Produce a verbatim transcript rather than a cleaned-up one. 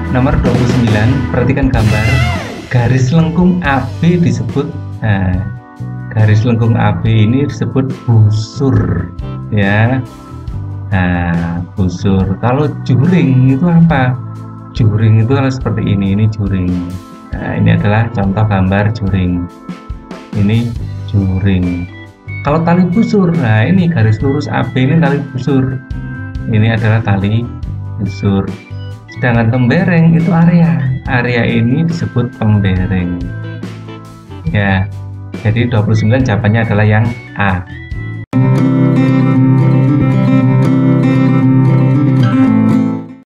Nomor dua puluh sembilan, perhatikan gambar. Garis lengkung A B disebut, nah, garis lengkung A B ini disebut busur, ya. Nah, busur. Kalau juring itu apa? Juring itu adalah seperti ini, ini juring. Nah, ini adalah contoh gambar juring. Ini juring. Kalau tali busur, nah ini garis lurus A B ini tali busur. Ini adalah tali busur. Sedangkan tembereng itu area. Area ini disebut tembereng. Ya. Jadi dua puluh sembilan jawabannya adalah yang A.